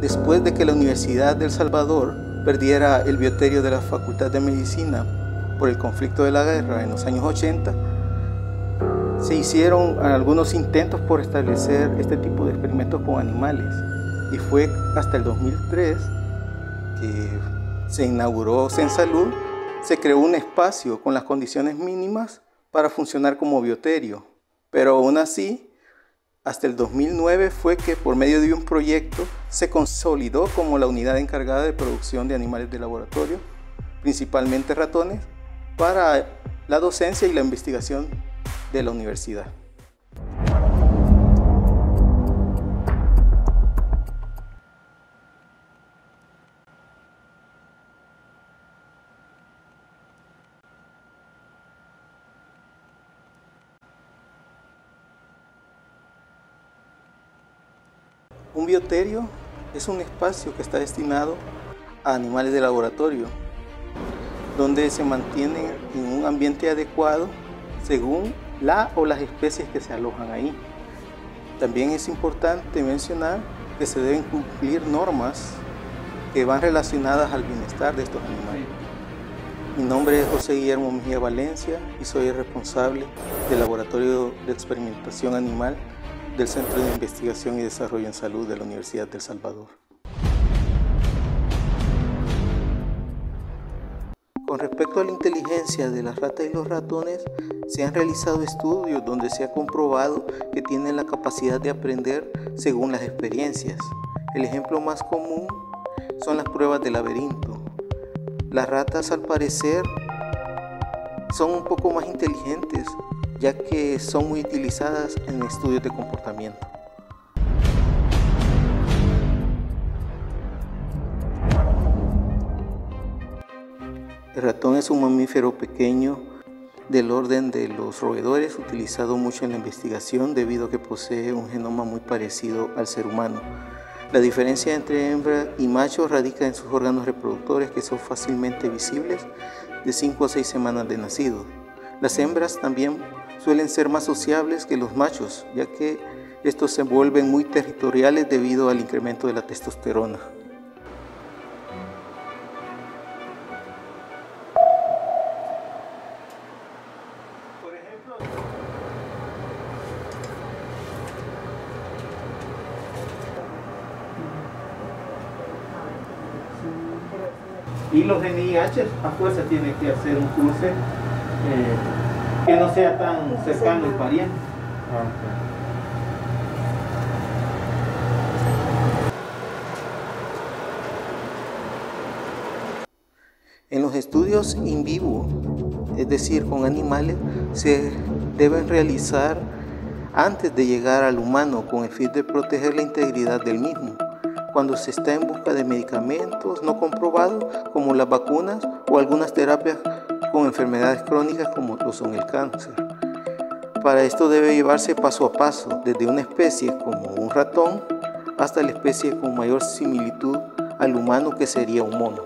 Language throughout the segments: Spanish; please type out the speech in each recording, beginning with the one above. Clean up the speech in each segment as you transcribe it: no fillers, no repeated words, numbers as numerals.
después de que la Universidad de El Salvador perdiera el bioterio de la Facultad de Medicina por el conflicto de la guerra en los años 80, se hicieron algunos intentos por establecer este tipo de experimentos con animales, y fue hasta el 2003 que se inauguró CenSalud. Se creó un espacio con las condiciones mínimas para funcionar como bioterio, pero aún así, hasta el 2009 fue que por medio de un proyecto se consolidó como la unidad encargada de producción de animales de laboratorio, principalmente ratones, para la docencia y la investigación de la universidad. Un bioterio es un espacio que está destinado a animales de laboratorio, donde se mantienen en un ambiente adecuado según la o las especies que se alojan ahí. También es importante mencionar que se deben cumplir normas que van relacionadas al bienestar de estos animales. Mi nombre es José Guillermo Mejía Valencia y soy el responsable del Laboratorio de Experimentación Animal del Centro de Investigación y Desarrollo en Salud de la Universidad de El Salvador. Con respecto a la inteligencia de las ratas y los ratones, se han realizado estudios donde se ha comprobado que tienen la capacidad de aprender según las experiencias. El ejemplo más común son las pruebas de laberinto. Las ratas, al parecer, son un poco más inteligentes, ya que son muy utilizadas en estudios de comportamiento. El ratón es un mamífero pequeño del orden de los roedores, utilizado mucho en la investigación debido a que posee un genoma muy parecido al ser humano. La diferencia entre hembra y macho radica en sus órganos reproductores, que son fácilmente visibles de 5 a 6 semanas de nacido. Las hembras también suelen ser más sociables que los machos, ya que estos se vuelven muy territoriales debido al incremento de la testosterona. Por ejemplo, y los NIH a fuerza tienen que hacer un cruce que no sea tan cercano al pariente. En los estudios in vivo, es decir, con animales, se deben realizar antes de llegar al humano con el fin de proteger la integridad del mismo, cuando se está en busca de medicamentos no comprobados como las vacunas o algunas terapias con enfermedades crónicas como lo son el cáncer. Para esto debe llevarse paso a paso, desde una especie como un ratón hasta la especie con mayor similitud al humano, que sería un mono.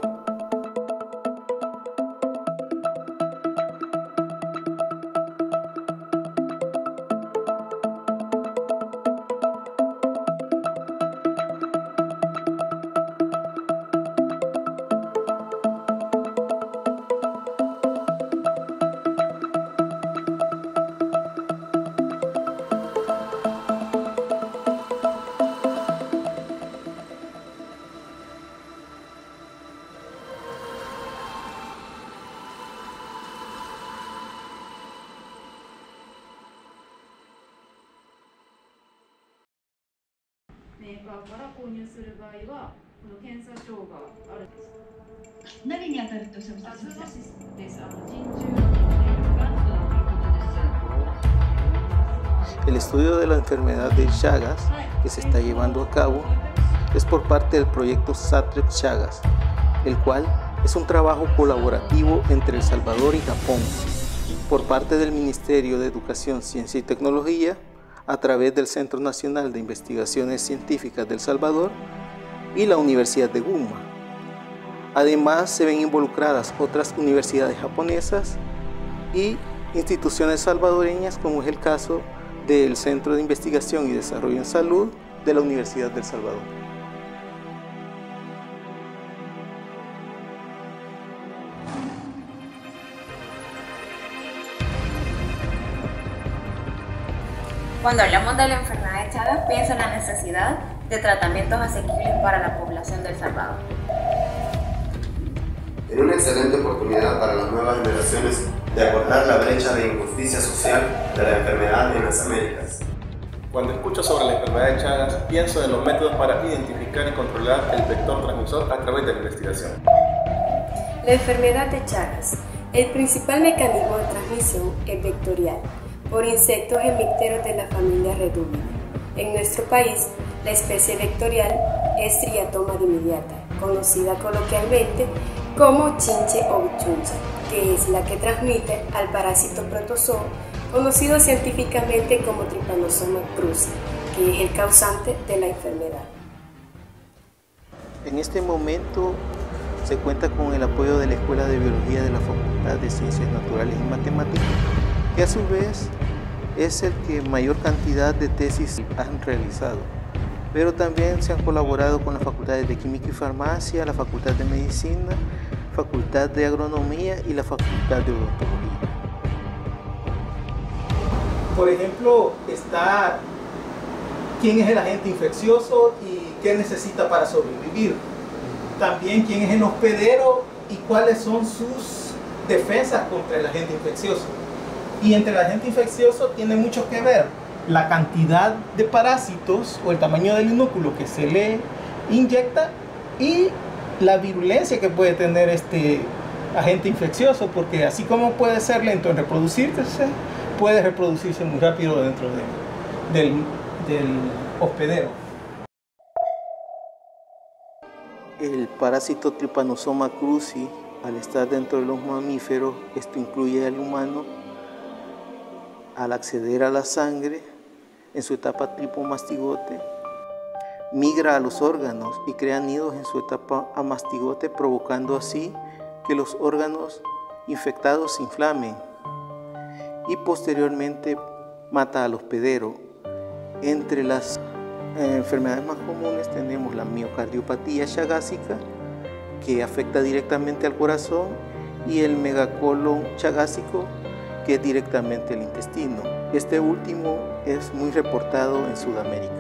El estudio de la enfermedad de Chagas que se está llevando a cabo es por parte del proyecto SATREP-Chagas, el cual es un trabajo colaborativo entre El Salvador y Japón, por parte del Ministerio de Educación, Ciencia y Tecnología, a través del Centro Nacional de Investigaciones Científicas de El Salvador y la Universidad de Gunma. Además, se ven involucradas otras universidades japonesas y instituciones salvadoreñas, como es el caso del Centro de Investigación y Desarrollo en Salud de la Universidad de El Salvador. Cuando hablamos de la enfermedad de Chagas, pienso en la necesidad de tratamientos asequibles para la población de El Salvador. En una excelente oportunidad para las nuevas generaciones de abordar la brecha de injusticia social de la enfermedad en las Américas. Cuando escucho sobre la enfermedad de Chagas, pienso en los métodos para identificar y controlar el vector transmisor a través de la investigación. La enfermedad de Chagas. El principal mecanismo de transmisión es vectorial, por insectos hemípteros de la familia Redúmida. En nuestro país, la especie vectorial es Triatoma dimidiata, conocida coloquialmente como chinche o bichuncha, que es la que transmite al parásito protozoo, conocido científicamente como Trypanosoma cruzi, que es el causante de la enfermedad. En este momento se cuenta con el apoyo de la Escuela de Biología de la Facultad de Ciencias Naturales y Matemáticas, que a su vez es el que mayor cantidad de tesis han realizado. Pero también se han colaborado con las facultades de Química y Farmacia, la Facultad de Medicina, Facultad de Agronomía y la Facultad de Odontología. Por ejemplo, está quién es el agente infeccioso y qué necesita para sobrevivir. También quién es el hospedero y cuáles son sus defensas contra el agente infeccioso. Y entre el agente infeccioso tiene mucho que ver la cantidad de parásitos o el tamaño del inúculo que se le inyecta y la virulencia que puede tener este agente infeccioso, porque así como puede ser lento en reproducirse, puede reproducirse muy rápido dentro del hospedero. El parásito Trypanosoma cruzi, al estar dentro de los mamíferos, esto incluye al humano, al acceder a la sangre, en su etapa tripomastigote, migra a los órganos y crea nidos en su etapa amastigote, provocando así que los órganos infectados se inflamen y posteriormente mata al hospedero. Entre las enfermedades más comunes tenemos la miocardiopatía chagásica, que afecta directamente al corazón, y el megacolon chagásico, que es directamente el intestino. Este último es muy reportado en Sudamérica.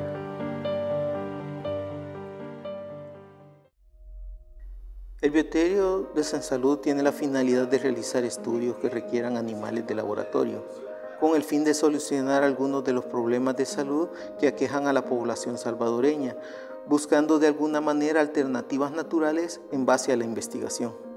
El Bioterio de Sansalud tiene la finalidad de realizar estudios que requieran animales de laboratorio, con el fin de solucionar algunos de los problemas de salud que aquejan a la población salvadoreña, buscando de alguna manera alternativas naturales en base a la investigación.